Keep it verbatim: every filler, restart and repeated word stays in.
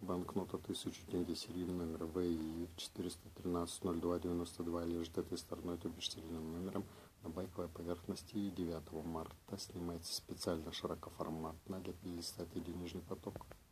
Банкнота тысяча тенге, серийный номер вэ и четыреста тринадцать ноль два девяносто два, лежит этой стороной, то бишь серийным номером, на байковой поверхности. И девятого марта снимается специально широкоформатно для пятидесяти денежный поток.